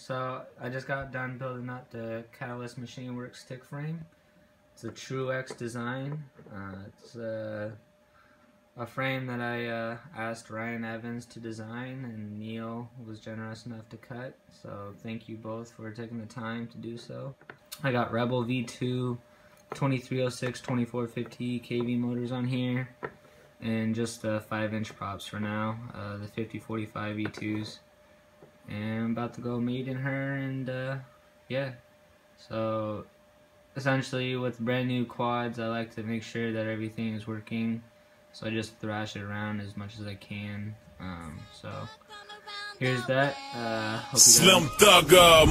So I just got done building up the Catalyst Machine Works stick frame. It's a True X design. It's a frame that I asked Ryan Evans to design, and Neil was generous enough to cut. So thank you both for taking the time to do so. I got Rebel V2 2306 2450 kV motors on here, and just the 5-inch props for now, the 5045 V2s. And I'm about to go meet in her, and yeah. So essentially with brand new quads, I like to make sure that everything is working, so I just thrash it around as much as I can. So here's that. Hope you Slim Thugger,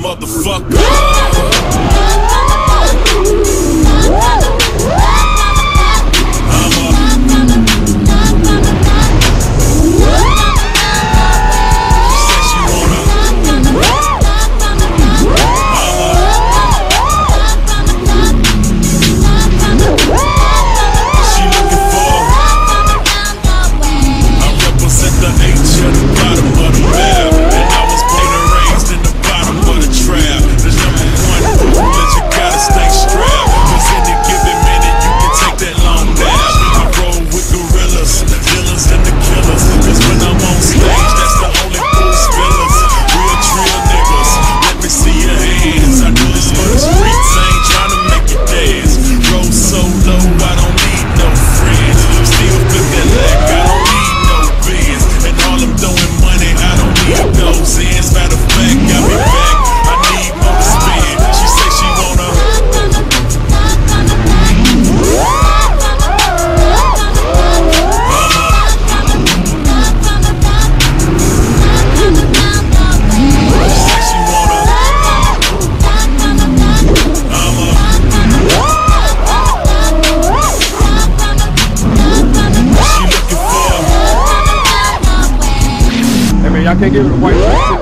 I can't give it a white